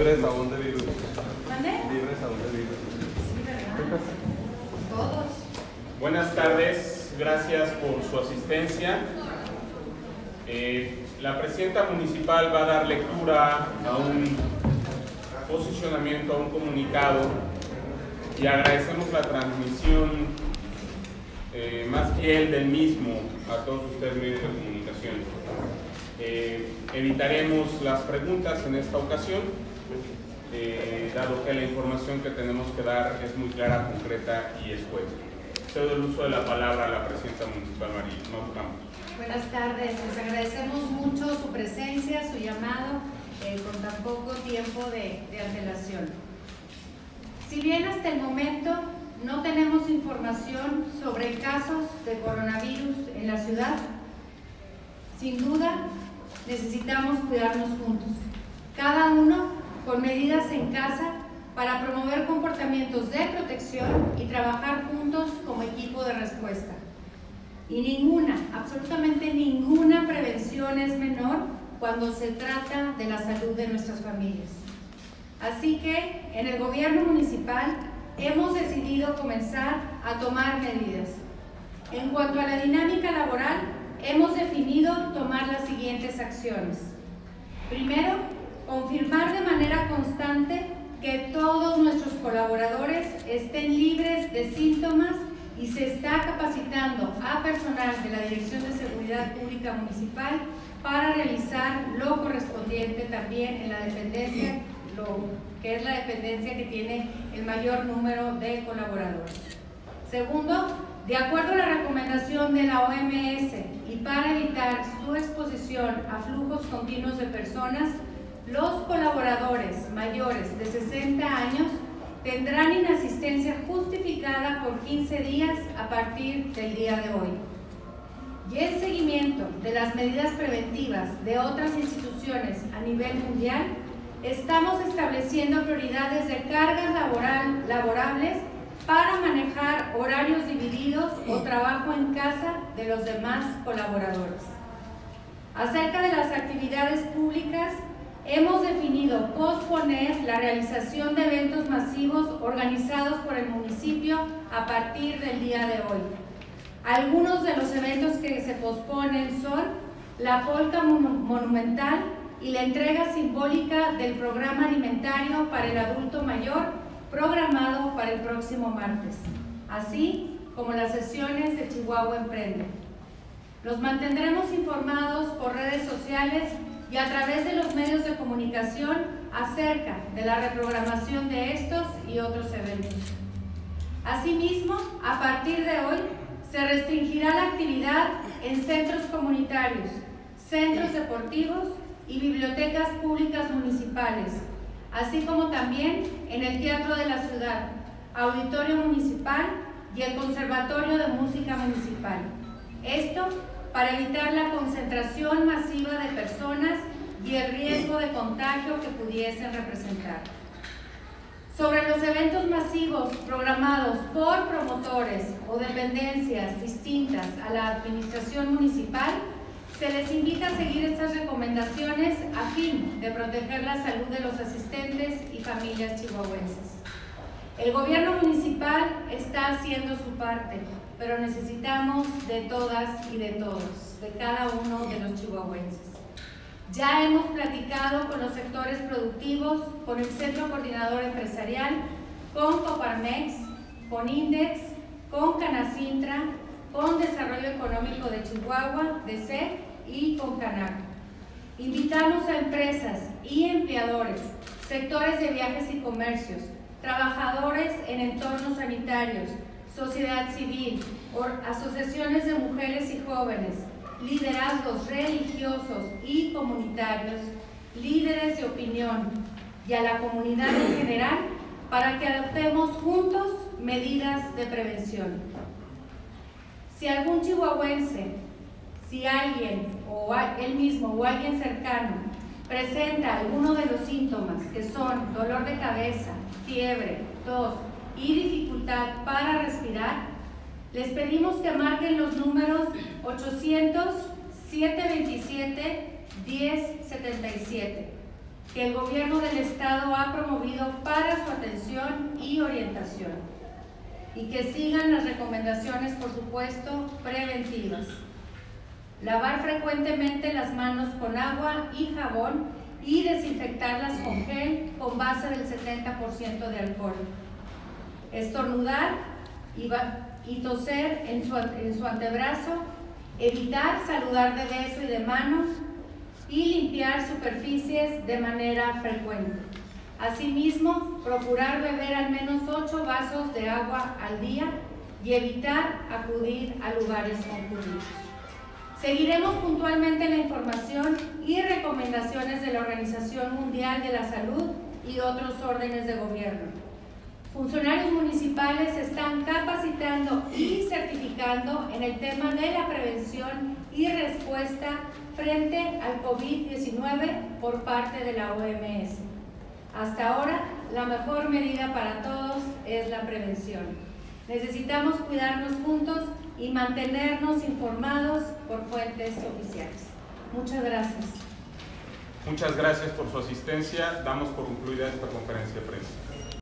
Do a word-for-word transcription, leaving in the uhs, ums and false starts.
Libres aún de virus. ¿Dónde? Libres aún de virus. Sí, ¿verdad? Todos. Buenas tardes, gracias por su asistencia. Eh, la presidenta municipal va a dar lectura a un posicionamiento, a un comunicado, y agradecemos la transmisión eh, más fiel del mismo a todos ustedes medios de comunicación. Eh, evitaremos las preguntas en esta ocasión, eh, dado que la información que tenemos que dar es muy clara, concreta y escueta. Cedo el uso de la palabra a la presidenta municipal, María Campos. Buenas tardes, les agradecemos mucho su presencia, su llamado, eh, con tan poco tiempo de, de antelación. Si bien hasta el momento no tenemos información sobre casos de coronavirus en la ciudad, sin duda necesitamos cuidarnos juntos, cada uno con medidas en casa para promover comportamientos de protección y trabajar juntos como equipo de respuesta. Y ninguna, absolutamente ninguna prevención es menor cuando se trata de la salud de nuestras familias. Así que en el gobierno municipal hemos decidido comenzar a tomar medidas. En cuanto a la dinámica laboral, hemos definido tomar las siguientes acciones. Primero, confirmar de manera constante que todos nuestros colaboradores estén libres de síntomas y se está capacitando a personal de la Dirección de Seguridad Pública Municipal para realizar lo correspondiente también en la dependencia, lo que es la dependencia que tiene el mayor número de colaboradores. Segundo, de acuerdo a la recomendación de la O M S y para evitar su exposición a flujos continuos de personas, los colaboradores mayores de sesenta años tendrán inasistencia justificada por quince días a partir del día de hoy. Y en seguimiento de las medidas preventivas de otras instituciones a nivel mundial, estamos estableciendo prioridades de cargas laboral, laborables para manejar horarios divididos o trabajo en casa de los demás colaboradores. Acerca de las actividades públicas, hemos definido posponer la realización de eventos masivos organizados por el municipio a partir del día de hoy. Algunos de los eventos que se posponen son la polca monumental y la entrega simbólica del programa alimentario para el adulto mayor programado para el próximo martes, así como las sesiones de Chihuahua Emprende. Los mantendremos informados por redes sociales y a través de los medios de comunicación acerca de la reprogramación de estos y otros eventos. Asimismo, a partir de hoy, se restringirá la actividad en centros comunitarios, centros deportivos y bibliotecas públicas municipales, así como también en el Teatro de la Ciudad, Auditorio Municipal y el Conservatorio de Música Municipal. Esto para evitar la concentración masiva de personas y el riesgo de contagio que pudiesen representar. Sobre los eventos masivos programados por promotores o dependencias distintas a la administración municipal, se les invita a seguir estas recomendaciones a fin de proteger la salud de los asistentes y familias chihuahuenses. El gobierno municipal está haciendo su parte, pero necesitamos de todas y de todos, de cada uno de los chihuahuenses. Ya hemos platicado con los sectores productivos, con el Centro Coordinador Empresarial, con Coparmex, con Index, con Canacintra, con Desarrollo Económico de Chihuahua, D C E, y con Canac. Invitamos a empresas y empleadores, sectores de viajes y comercios, trabajadores en entornos sanitarios, sociedad civil, asociaciones de mujeres y jóvenes, liderazgos religiosos y comunitarios, líderes de opinión y a la comunidad en general para que adoptemos juntos medidas de prevención. Si algún chihuahuense, si alguien o él mismo o alguien cercano presenta alguno de los síntomas que son dolor de cabeza, fiebre, tos y dificultad para respirar, les pedimos que marquen los números ochocientos, setecientos veintisiete, diez setenta y siete que el gobierno del estado ha promovido para su atención y orientación, y que sigan las recomendaciones, por supuesto, preventivas. Lavar frecuentemente las manos con agua y jabón y desinfectarlas con gel con base del setenta por ciento de alcohol. Estornudar y, y toser en su, en su antebrazo, evitar saludar de beso y de mano y limpiar superficies de manera frecuente. Asimismo, procurar beber al menos ocho vasos de agua al día y evitar acudir a lugares concurridos. Seguiremos puntualmente la información y recomendaciones de la Organización Mundial de la Salud y otros órdenes de gobierno. Funcionarios municipales se están capacitando y certificando en el tema de la prevención y respuesta frente al COVID diecinueve por parte de la O M S. Hasta ahora, la mejor medida para todos es la prevención. Necesitamos cuidarnos juntos y mantenernos informados por fuentes oficiales. Muchas gracias. Muchas gracias por su asistencia. Damos por concluida esta conferencia de prensa.